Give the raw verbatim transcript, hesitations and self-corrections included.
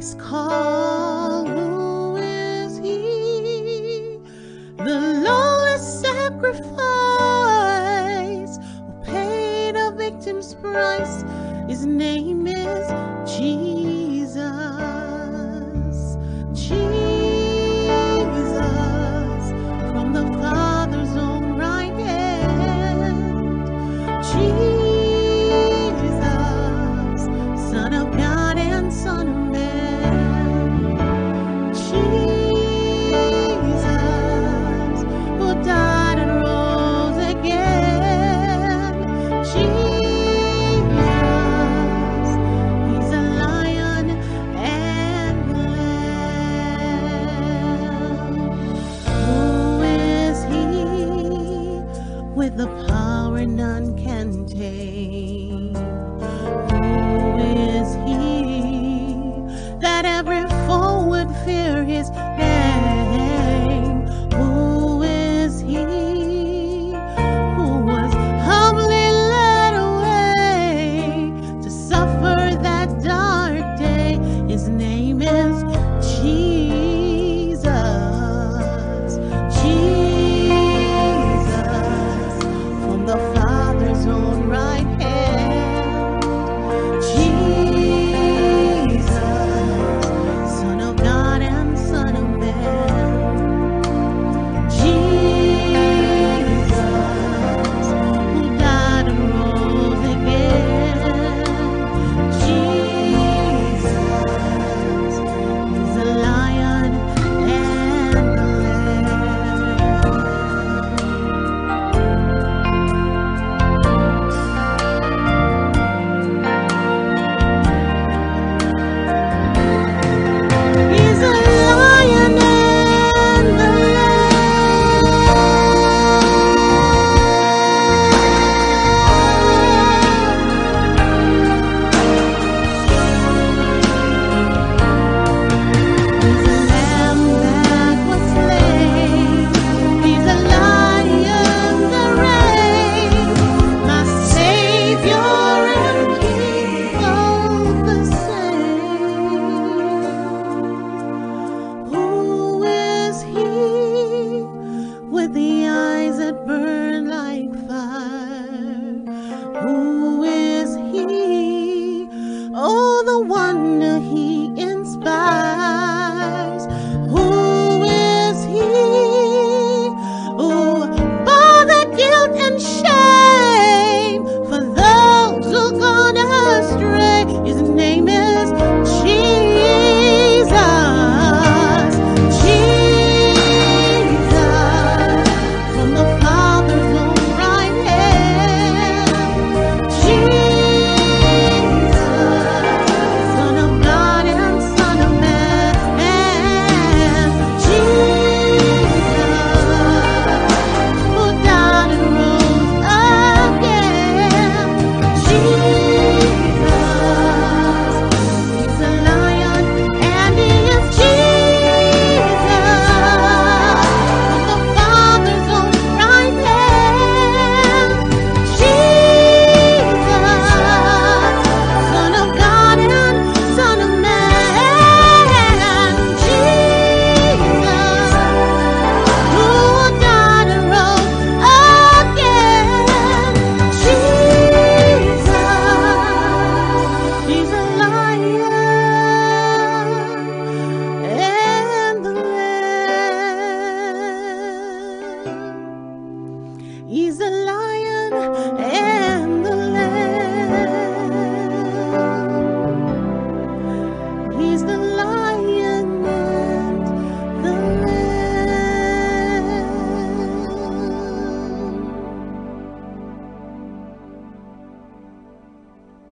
is called? Who is he? The lowest sacrifice who paid a victim's price. His name is Jesus. Jesus, from the Father's own right hand. Jesus, Son of God and Son of Man. Jesus, who died and rose again. Jesus, he's a lion and the lamb. Who is he with the power none can tame? Who is he that every foe would fear his name?